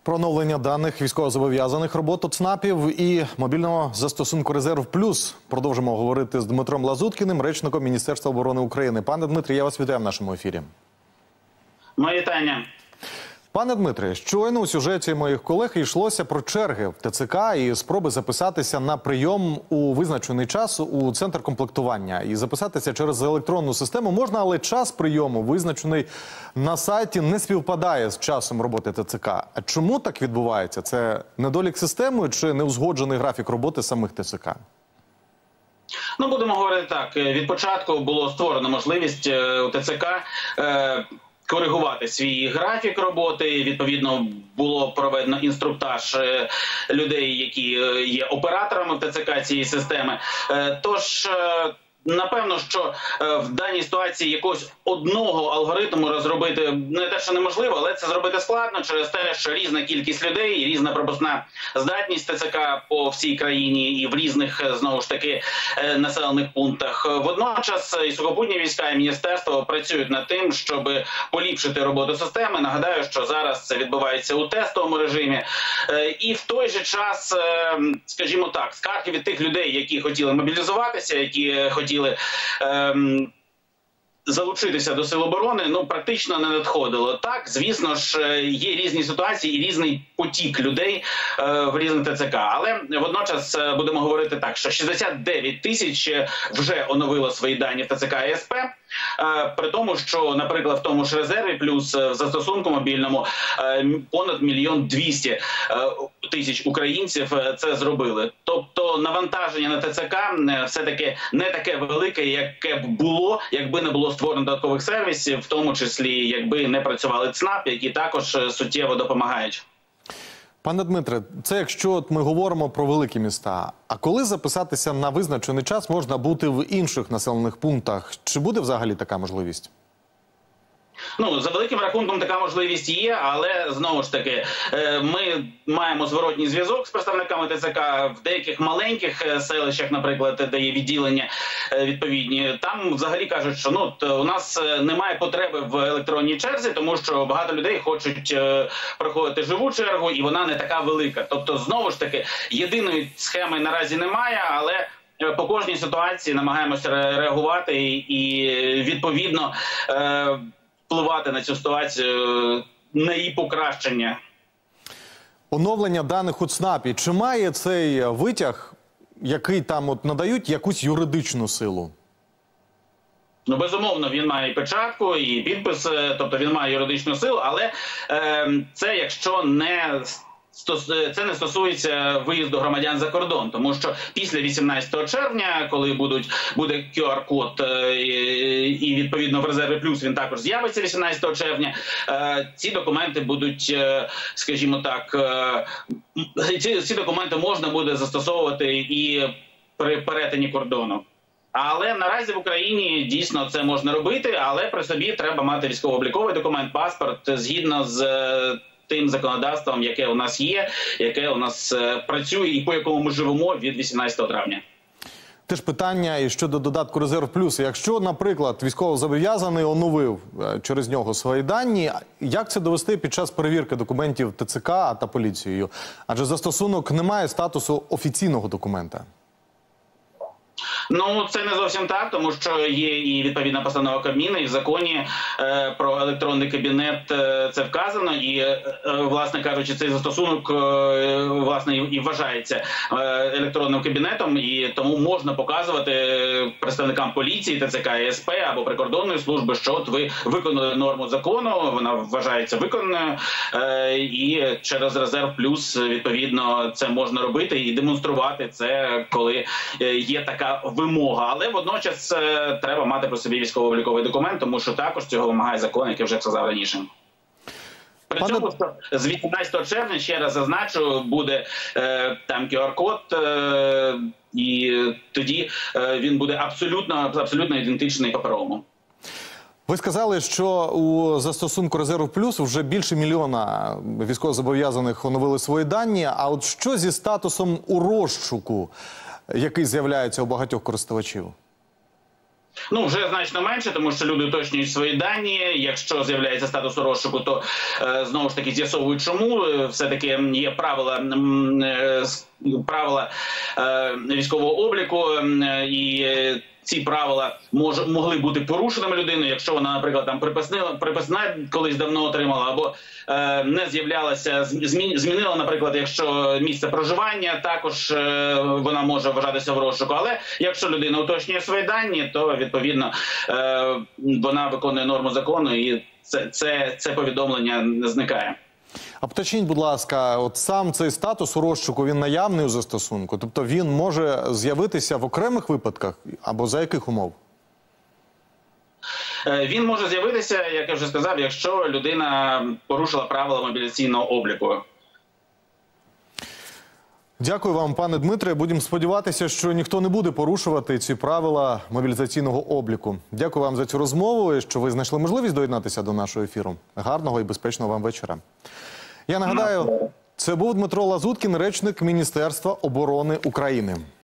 Про оновлення даних військовозобов'язаних, роботу ЦНАПів і мобільного застосунку «Резерв Плюс» продовжимо говорити з Дмитром Лазуткіним, речником Міністерства оборони України. Пане Дмитре, я вас вітаю в нашому ефірі. Моє вітання. Пане Дмитре, щойно у сюжеті моїх колег йшлося про черги в ТЦК і спроби записатися на прийом у визначений час у центр комплектування. І записатися через електронну систему можна, але час прийому, визначений на сайті, не співпадає з часом роботи ТЦК. А чому так відбувається? Це недолік системи чи неузгоджений графік роботи самих ТЦК? Ну, будемо говорити так. Від початку було створено можливість у ТЦК коригувати свій графік роботи. Відповідно, було проведено інструктаж людей, які є операторами в ТЦК цієї системи. Тож, напевно, що в даній ситуації якогось одного алгоритму розробити не те, що неможливо, але це зробити складно через те, що різна кількість людей, різна пропускна здатність ТЦК по всій країні і в різних, знову ж таки, населених пунктах. Водночас і сухопутні війська, і міністерство працюють над тим, щоб поліпшити роботу системи. Нагадаю, що зараз це відбувається у тестовому режимі. І в той же час, скажімо так, скарги від тих людей, які хотіли мобілізуватися, які хотіли залучитися до Сил оборони, ну, практично не надходило. Так, звісно ж, є різні ситуації і різний потік людей в різних ТЦК. Але водночас будемо говорити так, що 69 тисяч вже оновило свої дані в ТЦК і СП. При тому, що, наприклад, в тому ж резерві плюс в застосунку мобільному понад 1 200 000 тисяч українців це зробили. Тобто навантаження на ТЦК все-таки не таке велике, яке б було, якби не було створено додаткових сервісів, в тому числі, якби не працювали ЦНАП, які також суттєво допомагають. Пане Дмитре, це якщо ми говоримо про великі міста. А коли записатися на визначений час можна бути в інших населених пунктах? Чи буде взагалі така можливість? Ну, за великим рахунком така можливість є, але, знову ж таки, ми маємо зворотній зв'язок з представниками ТЦК в деяких маленьких селищах, наприклад, де є відділення відповідні. Там взагалі кажуть, що ну, у нас немає потреби в електронній черзі, тому що багато людей хочуть проходити живу чергу, і вона не така велика. Тобто, знову ж таки, єдиної схеми наразі немає, але по кожній ситуації намагаємося реагувати і відповідно впливати на цю ситуацію, на її покращення. Оновлення даних у ЦНАПі. Чи має цей витяг, який там от надають, якусь юридичну силу? Ну, безумовно, він має і печатку, і підпис, тобто він має юридичну силу, але це якщо не... Це не стосується виїзду громадян за кордон, тому що після 18 червня, коли буде QR-код і відповідно в резерві плюс він також з'явиться 18 червня, ці документи будуть, скажімо так, ці документи можна буде застосовувати і при перетині кордону. Але наразі в Україні дійсно це можна робити, але при собі треба мати військово-обліковий документ, паспорт, згідно з тим законодавством, яке у нас є, яке у нас працює і по якому ми живемо від 18 травня. Теж питання і щодо додатку «Резерв Плюс». Якщо, наприклад, військовозобов'язаний оновив через нього свої дані, як це довести під час перевірки документів ТЦК та поліцією? Адже застосунок не має статусу офіційного документа. Ну, це не зовсім так, тому що є і відповідна постанова Кабміну, і в законі про електронний кабінет це вказано, і, власне кажучи, цей застосунок, власне, і вважається електронним кабінетом, і тому можна показувати представникам поліції, ТЦК і СП або прикордонної служби, що от ви виконали норму закону, вона вважається виконаною, і через «Резерв Плюс», відповідно, це можна робити і демонструвати це, коли є така вимога. Але водночас треба мати при собі військово-обліковий документ, тому що також цього вимагає закон, який вже сказав раніше. При цьому з 18 червня, ще раз зазначу, буде там QR-код, і тоді він буде абсолютно ідентичний паперовому. Ви сказали, що у застосунку «Резерв Плюс» вже більше 1 мільйона військовозобов'язаних оновили свої дані. А от що зі статусом у розшуку, який з'являється у багатьох користувачів? Ну, вже значно менше, тому що люди уточнюють свої дані. Якщо з'являється статус у розшуку, то знову ж таки з'ясовують, чому. Все-таки є правила військового обліку, і ці правила могли бути порушеними людиною, якщо вона, наприклад, там приписна колись давно отримала, або не з'являлася, змінила, наприклад, якщо місце проживання, також вона може вважатися в розшуку. Але якщо людина уточнює свої дані, то відповідно вона виконує норму закону, і це повідомлення зникає. А поточніть, будь ласка, от сам цей статус у розшуку, він наявний у застосунку? Тобто він може з'явитися в окремих випадках або за яких умов? Він може з'явитися, як я вже сказав, якщо людина порушила правила мобілізаційного обліку. Дякую вам, пане Дмитре. Будемо сподіватися, що ніхто не буде порушувати ці правила мобілізаційного обліку. Дякую вам за цю розмову і що ви знайшли можливість доєднатися до нашого ефіру. Гарного і безпечного вам вечора. Я нагадаю, це був Дмитро Лазуткін, речник Міністерства оборони України.